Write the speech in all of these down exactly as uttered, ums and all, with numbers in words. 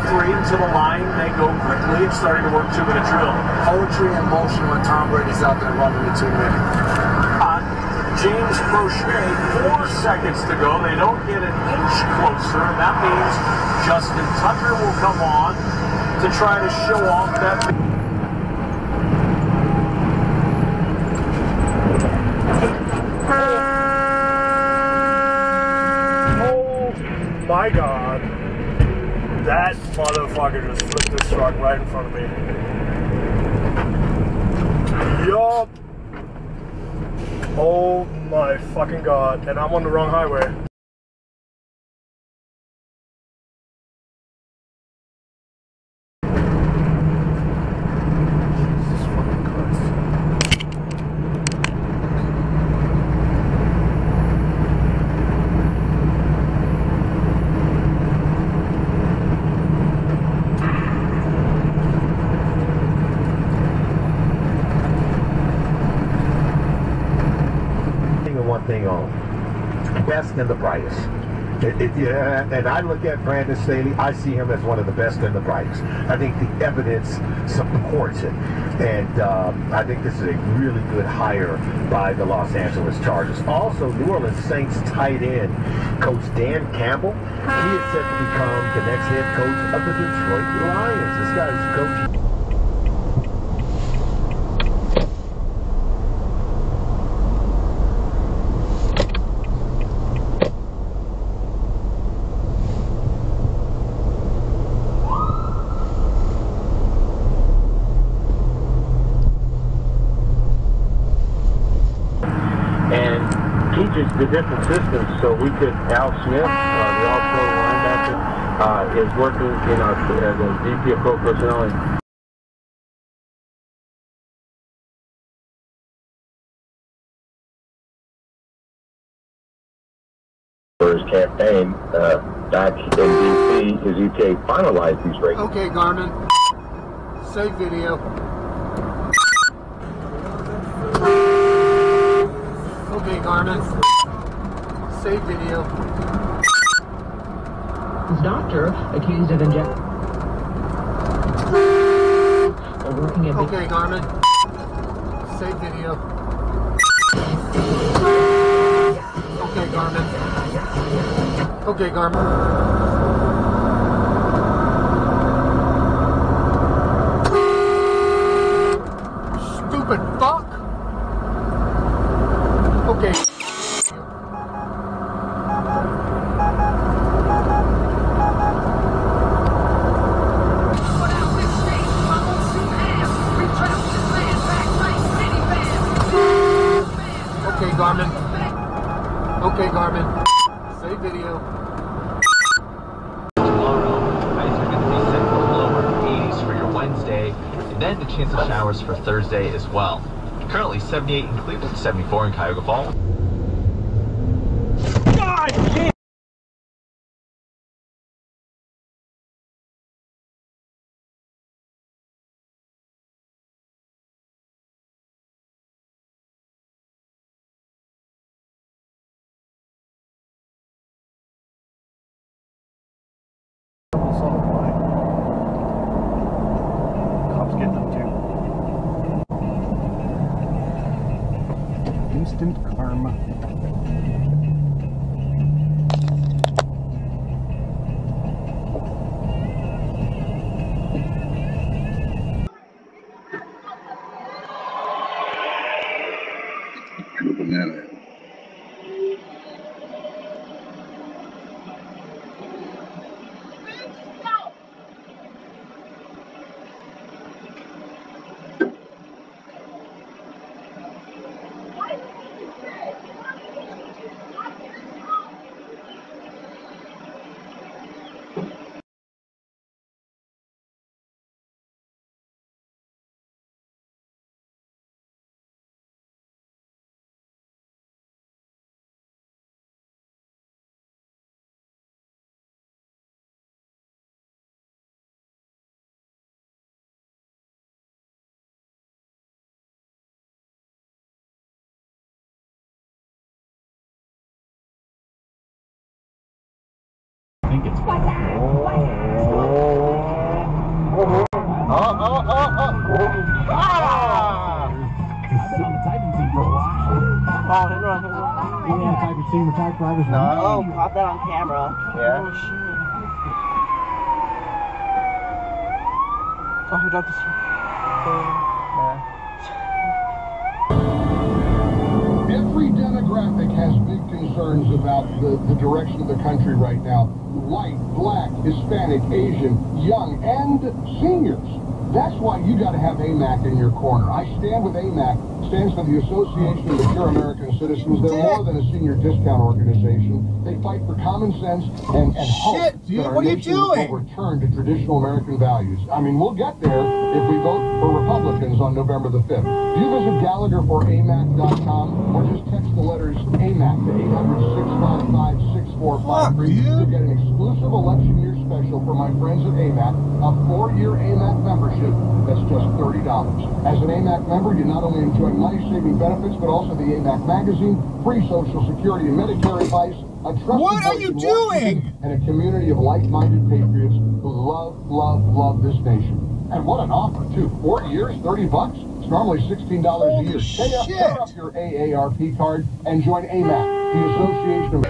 straight into the line. They go quickly. It's starting to work two-minute drill. Poetry in motion when Tom Brady's out there running the two-minute. Uh, James Crochet, four seconds to go. They don't get an inch closer, and that means Justin Tucker will come on to try to show off that. My God, that motherfucker just flipped his truck right in front of me. Yup. Oh my fucking God, and I'm on the wrong highway. Jesus fucking Christ. One thing on best and the brightest. It, it, yeah, and I look at Brandon Staley, I see him as one of the best and the brightest. I think the evidence supports it. And uh, I think this is a really good hire by the Los Angeles Chargers. Also, New Orleans Saints tight end coach Dan Campbell, he is set to become the next head coach of the Detroit Lions. This guy's coaching. Teaches the different systems, so we could. Al Smith, uh, the all-pro linebacker, uh, is working in our uh, the V P of Pro Personnel. And for his campaign uh, back in D C as U K finalized these races. Okay, Garmin. Save video. Okay, Garmin. Save video. Doctor accused of injecting. Working at okay, Garmin. Save video. Okay, Garmin. Okay, Garmin. Stupid fuck. Okay. Okay, Garmin. Okay, Garmin. Save video. Tomorrow, highs are going to be set for lower eighties for your Wednesday, and then the chance of showers for Thursday as well. Currently seventy-eight in Cleveland, seventy-four in Cuyahoga Falls. God damn! Cops get them too. Instant karma. Banana. I think it's. seen the type drivers? No. Oh, caught that on camera. Yeah. Oh, shit. Oh, I dropped this one. Every demographic has big concerns about the, the direction of the country right now. White, black, Hispanic, Asian, young, and seniors. That's why you got to have A M A C in your corner. I stand with A M A C. Stands for the Association of Mature American Citizens. They're more than a senior discount organization. They fight for common sense and, and hope Shit, dude, that our what are you nation doing? will return to traditional American values. I mean, we'll get there if we vote for Republicans on November the fifth. Do you visit Gallagher for A M A C dot com or just text the letters A M A C to eight hundred, six five five, six four five three to get an exclusive election year special for my friends at A M A C, a four-year A M A C membership that's just thirty dollars. As an A M A C member, you not only enjoy money-saving benefits, but also the A M A C magazine, free Social Security and Medicare advice, a trusted What are voice you in doing? Washington, and a community of like-minded patriots who love, love, love this nation. And what an offer, too. Four years, thirty bucks? It's normally sixteen dollars a year. Pay up, shit. tear up your A A R P card and join A M A C, the Association of...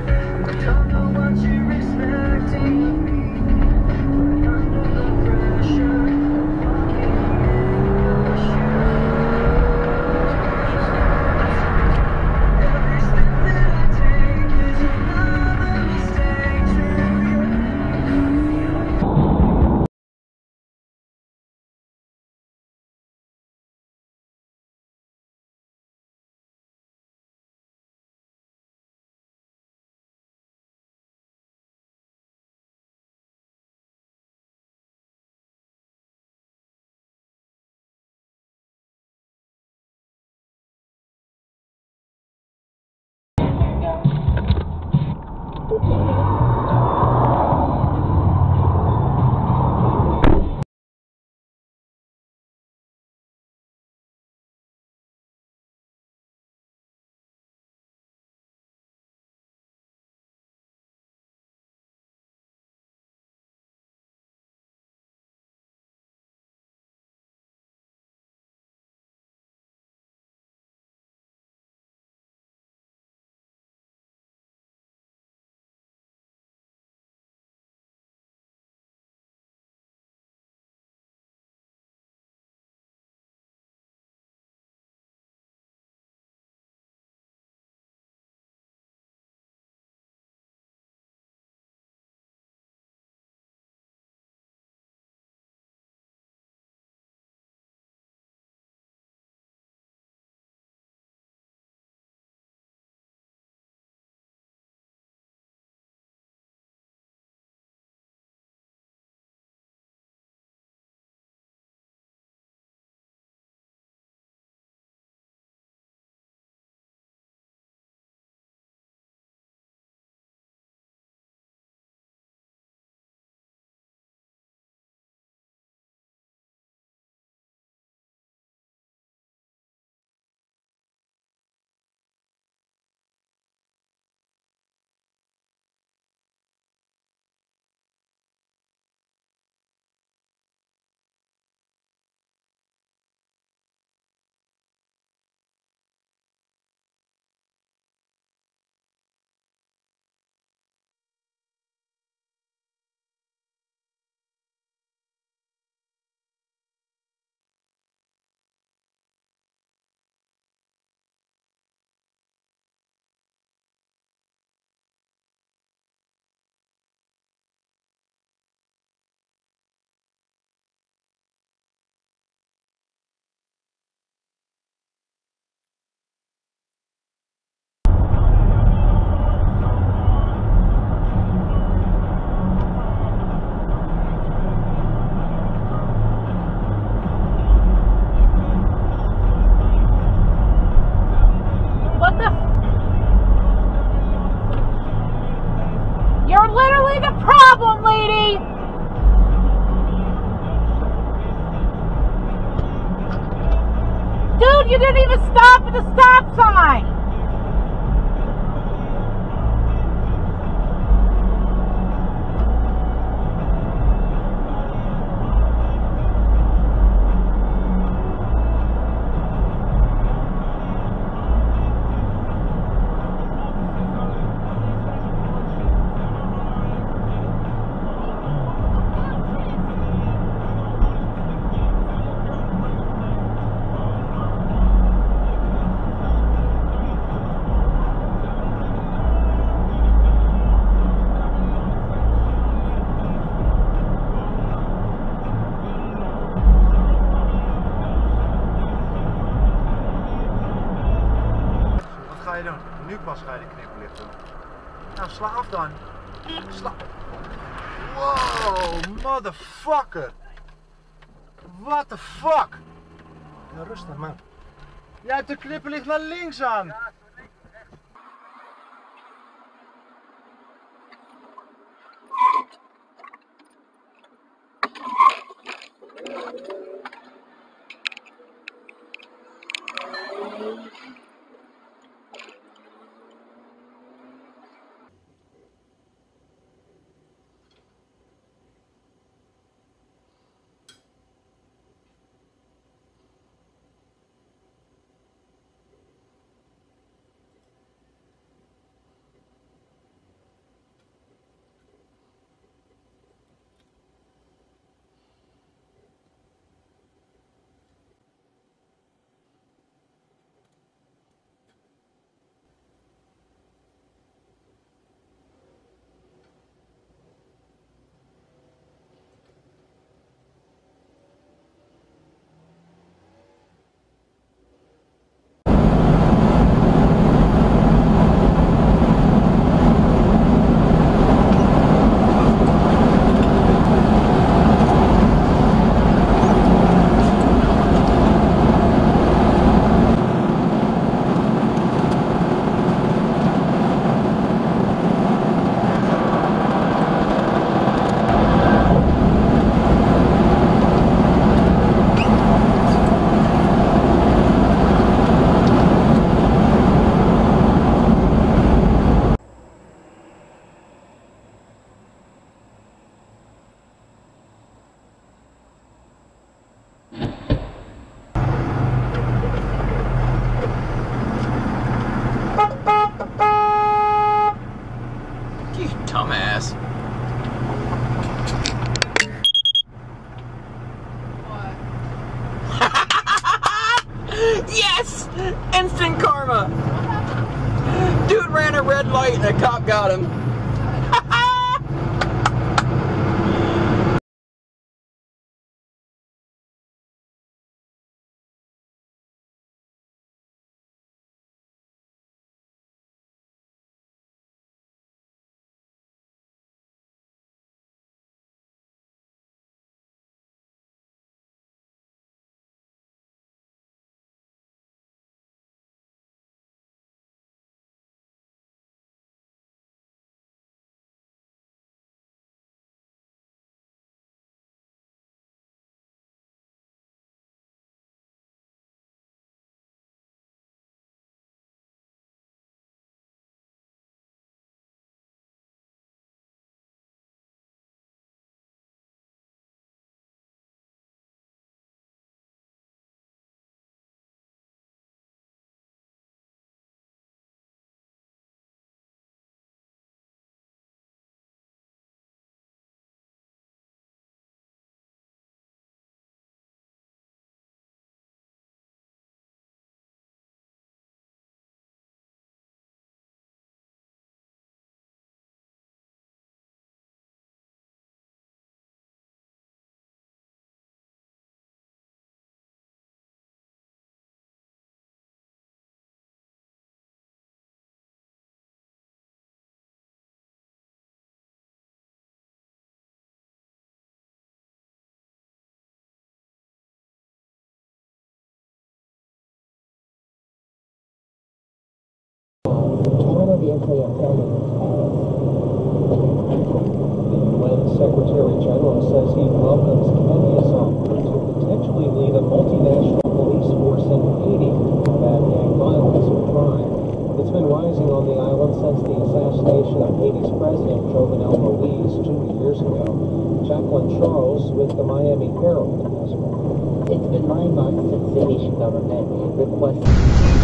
You didn't even stop at the stop sign. afwasrijden knipperlichten. Nou, sla af dan. Sla... Wow, motherfucker. What the fuck? Ja, rustig man. Jij hebt de knipperlicht naar links aan. Dumbass. Yes! Instant karma! Dude ran a red light and a cop got him. The U N Secretary General says he welcomes Kenya's offer to potentially lead a multinational police force in Haiti to combat gang violence or crime. It's been rising on the island since the assassination of Haiti's president, Jovenel Moïse, two years ago. Jacqueline Charles with the Miami Herald has more. It's been nine months since the Haitian government requested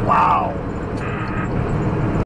Wow.